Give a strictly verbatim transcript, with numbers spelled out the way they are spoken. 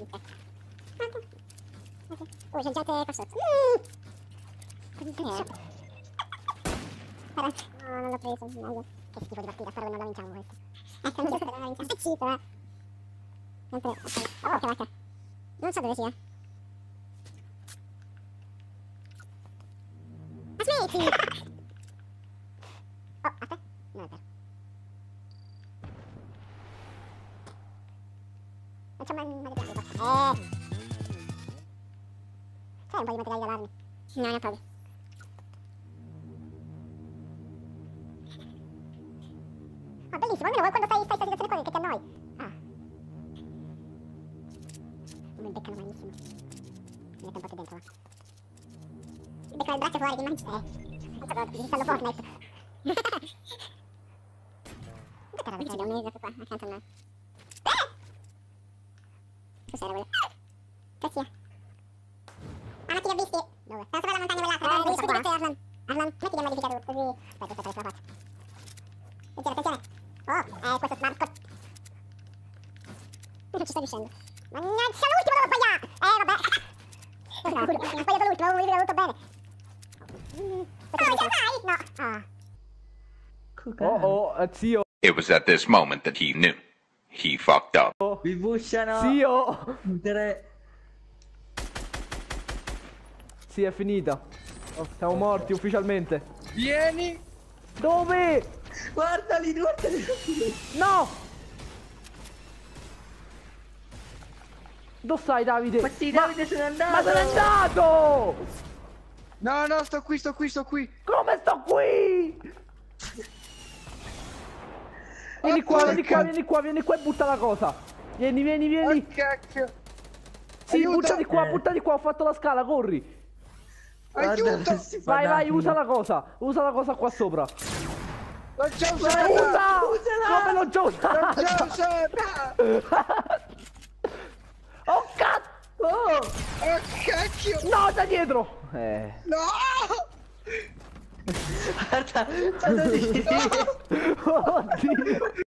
Oh, c'è gente qua sotto. Così no, non l'ho preso, meglio. Che schifo di partita, spero che non la vinciamo questa. Ecco, non spero che non la vinciamo. Stai zitto, eh. Non pre... Oh, che vacca. Non so dove sia. Ma smetti! Oh, aspetta. Non è vero. Non c'è mai un materiale qua. Eh! C'è un po' di materiali da darmi? No, non proprio. Ah, bellissimo, almeno quando fai questa situazione qua che ti annoi. Ah. Mi beccano malissimo. Mi metto un po' più dentro, va. Mi beccano il braccio fuori, che mangi te. Non so cosa, digitallo Fortnite. Dove era c'è un mese qua, accanto a me. Eh! Cos'era quello? Che sia? Ah, ma ti ho visti? Dove? Sta sopra la montagna quell'altra. Eh, devi scudare Arlan. Arlan, metti che modificato così. Aspetta, aspetta, aspetta, faccio. Attenzione, attenzione. Oh, eh, questo smart code. Non ci sto riuscendo. Mannaggia, l'ultimo devo sbagliare! Eh, vabbè. No, ho sbagliato l'ultimo, avevo modificato tutto bene. No, ce la fai? No. Ah. Oh, oh, zio. It was at this moment that he knew. He fucked up. Mi bussano. Zio. Tre. Sì, è finita. Siamo morti ufficialmente. Vieni. Dove? Guardali, guardali. No! Dove stai, Davide? Ma sì, Davide se n'è andato. Ma se n'è andato! No, no, sto qui, sto qui, sto qui. Come sto qui? Vieni Oh, qua, vieni porca. qua, vieni qua, vieni qua e butta la cosa. Vieni, vieni, vieni. Oh, cacchio. Sì, Aiuto. butta di qua, Eh. butta di qua, ho fatto la scala, corri. Guarda, Aiuto. si fa Vai, vai, danno. usa la cosa. Usa la cosa qua sopra. L'ho già Usa! usata. Come l'ho già L'ho usata? già usata. Oh, cazzo! Oh, cacchio. No, da dietro! Eh. No. Guarda, guarda. Oddio.